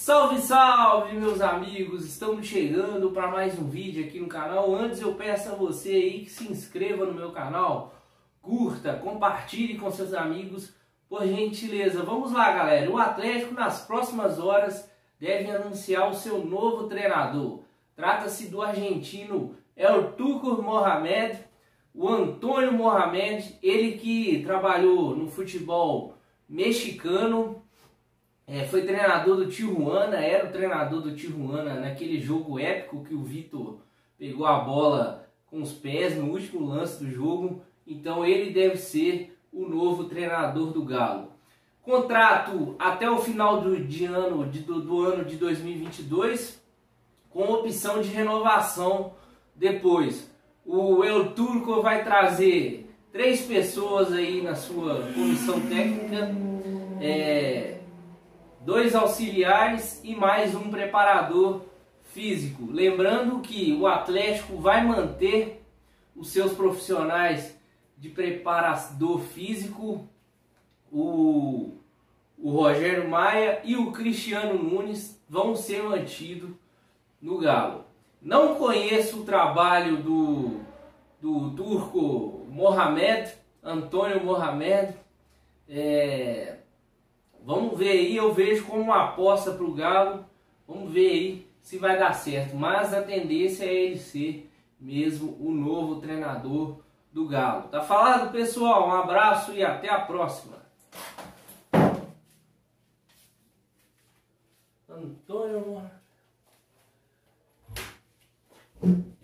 Salve, salve, meus amigos! Estamos chegando para mais um vídeo aqui no canal. Antes eu peço a você aí que se inscreva no meu canal, curta, compartilhe com seus amigos, por gentileza. Vamos lá, galera. O Atlético nas próximas horas deve anunciar o seu novo treinador. Trata-se do argentino El Turco Mohamed, o Antônio Mohamed, ele que trabalhou no futebol mexicano. Foi treinador do Tijuana, era o treinador do Tijuana naquele jogo épico que o Vitor pegou a bola com os pés no último lance do jogo. Então ele deve ser o novo treinador do Galo. Contrato até o final do ano de 2022, com opção de renovação depois. O El Turco vai trazer 3 pessoas aí na sua comissão técnica, 2 auxiliares e mais um preparador físico. Lembrando que o Atlético vai manter os seus profissionais de preparador físico, o Rogério Maia e o Cristiano Nunes vão ser mantidos no Galo. Não conheço o trabalho do Turco Mohamed, Antônio Mohamed. Vamos ver aí, eu vejo como uma aposta para o Galo. Vamos ver aí se vai dar certo. Mas a tendência é ele ser mesmo o novo treinador do Galo. Tá falado, pessoal? Um abraço e até a próxima. Antônio Mohamed.